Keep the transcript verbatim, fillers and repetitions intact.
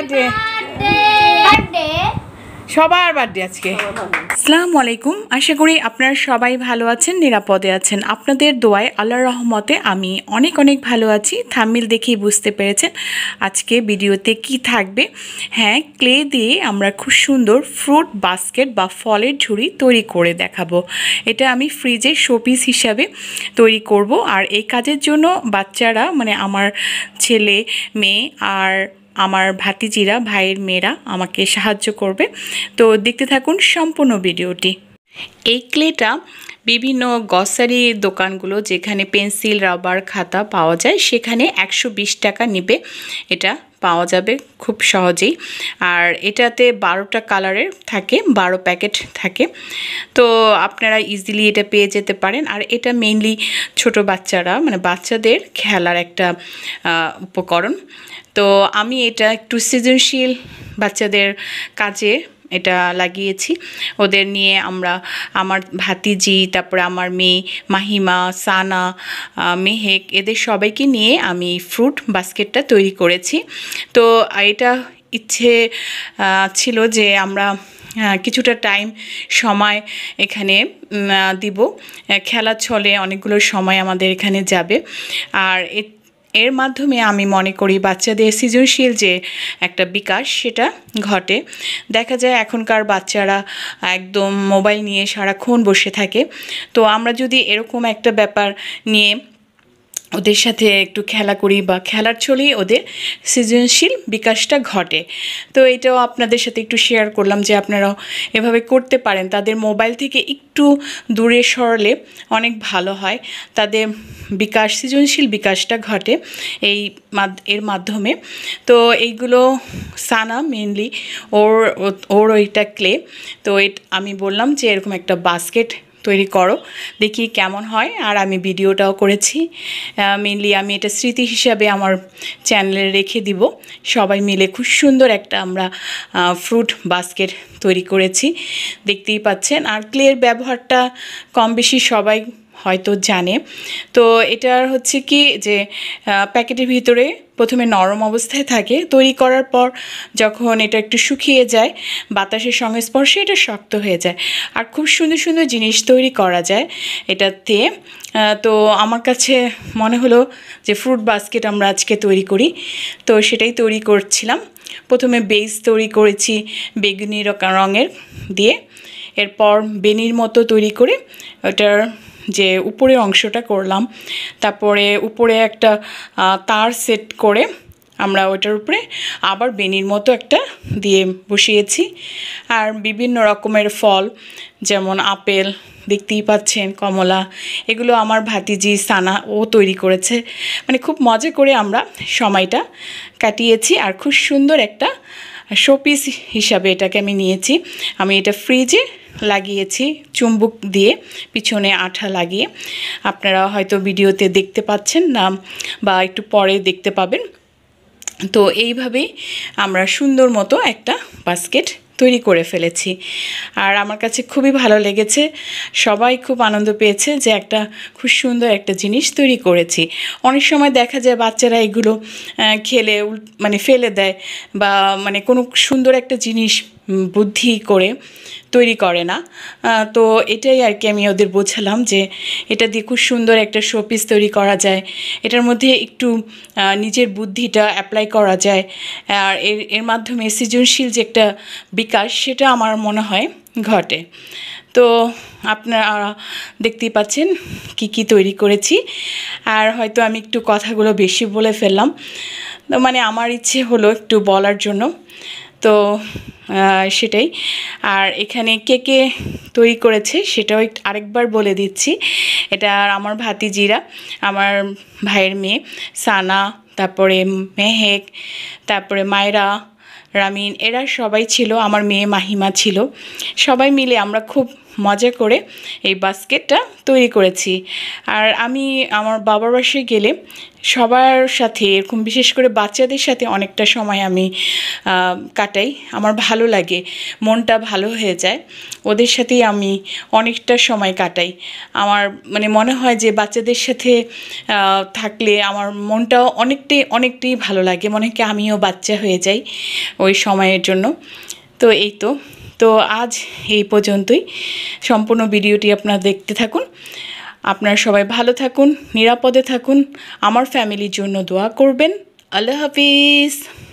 Birthday birthday সবার birthday আজকে। আসসালামু আলাইকুম, আশা করি আপনারা সবাই ভালো আছেন, নিরাপদে আছেন। আপনাদের দোয়ায় আল্লাহর রহমতে আমি অনেক অনেক ভালো আছি। থাম্বনেল দেখেই বুঝতে পেরেছেন আজকে ভিডিওতে কি থাকবে। হ্যাঁ, ক্লে দিয়ে আমরা খুব সুন্দর ফ্রুট বাস্কেট বা ফলের ঝুড়ি তৈরি করে দেখাবো। এটা আমি ফ্রিজে শোপিস হিসাবে তৈরি করব। আর এই কাজের জন্য বাচ্চারা মানে আমার ছেলে মেয়ে আর আমার ভাতিজিরা ভাইয়ের মেয়েরা আমাকে সাহায্য করবে। তো দেখতে থাকুন সম্পূর্ণ ভিডিওটি। এই ক্লেটা বিভিন্ন গ্রসারি দোকানগুলো যেখানে পেন্সিল রাবার খাতা পাওয়া যায় সেখানে একশো বিশ টাকা নেবে। এটা পাওয়া যাবে খুব সহজেই। আর এটাতে বারোটা কালারের থাকে, বারো প্যাকেট থাকে। তো আপনারা ইজিলি এটা পেয়ে যেতে পারেন। আর এটা মেইনলি ছোট বাচ্চারা মানে বাচ্চাদের খেলার একটা উপকরণ। তো আমি এটা একটু সৃজনশীল বাচ্চাদের কাজে এটা লাগিয়েছি। ওদের নিয়ে আমরা আমার ভাতিজি, তারপরে আমার মেয়ে মাহিমা, সানা, মেহেক এদের সবাইকে নিয়ে আমি ফ্রুট বাস্কেটটা তৈরি করেছি। তো এটা ইচ্ছে ছিল যে আমরা কিছুটা টাইম সময় এখানে দিব, খেলার ছলে অনেকগুলো সময় আমাদের এখানে যাবে। আর এর মাধ্যমে আমি মনে করি বাচ্চাদের সৃজনশীল যে একটা বিকাশ সেটা ঘটে। দেখা যায় এখনকার বাচ্চারা একদম মোবাইল নিয়ে সারাক্ষণ বসে থাকে। তো আমরা যদি এরকম একটা ব্যাপার নিয়ে ওদের সাথে একটু খেলা করি বা খেলার ছলেই ওদের সৃজনশীল বিকাশটা ঘটে। তো এটাও আপনাদের সাথে একটু শেয়ার করলাম যে আপনারাও এভাবে করতে পারেন। তাদের মোবাইল থেকে একটু দূরে সরলে অনেক ভালো হয়, তাদের বিকাশ সৃজনশীল বিকাশটা ঘটে এই এর মাধ্যমে। তো এইগুলো সানা মেনলি ওর ওর ওইটা ক্লে। তো আমি বললাম যে এরকম একটা বাস্কেট তৈরি করো, দেখি কেমন হয়। আর আমি ভিডিওটাও করেছি। মেনলি আমি এটা স্মৃতি হিসাবে আমার চ্যানেলে রেখে দিব। সবাই মিলে খুব সুন্দর একটা আমরা ফ্রুট বাস্কেট তৈরি করেছি, দেখতেই পাচ্ছেন। আর ক্লের ব্যবহারটা কম বেশি সবাই হয়তো জানে। তো এটার হচ্ছে কি যে প্যাকেটের ভিতরে প্রথমে নরম অবস্থায় থাকে, তৈরি করার পর যখন এটা একটু শুকিয়ে যায় বাতাসের সংস্পর্শে এটা শক্ত হয়ে যায়। আর খুব সুন্দর সুন্দর জিনিস তৈরি করা যায় এটাতে। তো আমার কাছে মনে হলো যে ফ্রুট বাস্কেট আমরা আজকে তৈরি করি, তো সেটাই তৈরি করছিলাম। প্রথমে বেস তৈরি করেছি বেগুনি রঙের দিয়ে, এরপর বেনির মতো তৈরি করে ওটার যে উপরের অংশটা করলাম। তারপরে উপরে একটা তার সেট করে আমরা ওটার উপরে আবার বেনির মতো একটা দিয়ে বসিয়েছি। আর বিভিন্ন রকমের ফল যেমন আপেল দেখতেই পাচ্ছেন, কমলা, এগুলো আমার ভাতিজি সানা ও তৈরি করেছে। মানে খুব মজা করে আমরা সময়টা কাটিয়েছি। আর খুব সুন্দর একটা শোপিস হিসাবে এটাকে আমি নিয়েছি। আমি এটা ফ্রিজে লাগিয়েছি চুম্বক দিয়ে, পিছনে আঠা লাগিয়ে। আপনারা হয়তো ভিডিওতে দেখতে পাচ্ছেন না বা একটু পরে দেখতে পাবেন। তো এইভাবেই আমরা সুন্দর মতো একটা বাস্কেট তৈরি করে ফেলেছি। আর আমার কাছে খুবই ভালো লেগেছে, সবাই খুব আনন্দ পেয়েছে যে একটা খুব সুন্দর একটা জিনিস তৈরি করেছি। অনেক সময় দেখা যায় বাচ্চারা এগুলো খেলে মানে ফেলে দেয় বা মানে কোনো সুন্দর একটা জিনিস বুদ্ধি করে তৈরি করে না। তো এটাই আর কি আমি ওদের বোঝালাম যে এটা দিয়ে খুব সুন্দর একটা শোপিস তৈরি করা যায়, এটার মধ্যে একটু নিজের বুদ্ধিটা অ্যাপ্লাই করা যায়। আর এর এর মাধ্যমে সৃজনশীল যে একটা বিকাশ সেটা আমার মনে হয় ঘটে। তো আপনারা দেখতেই পাচ্ছেন কি কি তৈরি করেছি। আর হয়তো আমি একটু কথাগুলো বেশি বলে ফেললাম, মানে আমার ইচ্ছে হলো একটু বলার জন্য, তো সেটাই। আর এখানে কে কে তৈরি করেছে সেটাও আরেকবার বলে দিচ্ছি। এটা আমার ভাতিজিরা, আমার ভাইয়ের মেয়ে সানা, তারপরে মেহেক, তারপরে মায়রা, রামিন, এরা সবাই ছিল। আমার মেয়ে মাহিমা ছিল। সবাই মিলে আমরা খুব মজা করে এই বাস্কেটটা তৈরি করেছি। আর আমি আমার বাবার বাসায় গেলে সবার সাথে এরকম বিশেষ করে বাচ্চাদের সাথে অনেকটা সময় আমি কাটাই। আমার ভালো লাগে, মনটা ভালো হয়ে যায়, ওদের সাথেই আমি অনেকটা সময় কাটাই। আমার মানে মনে হয় যে বাচ্চাদের সাথে থাকলে আমার মনটাও অনেকটাই অনেকটাই ভালো লাগে, মনে হয় কি আমিও বাচ্চা হয়ে যাই ওই সময়ের জন্য। তো এই তো তো আজ এই পর্যন্তই। সম্পূর্ণ ভিডিওটি আপনারা দেখতে থাকুন। আপনারা সবাই ভালো থাকুন, নিরাপদে থাকুন, আমার ফ্যামিলির জন্য দোয়া করবেন। আল্লাহ হাফিজ।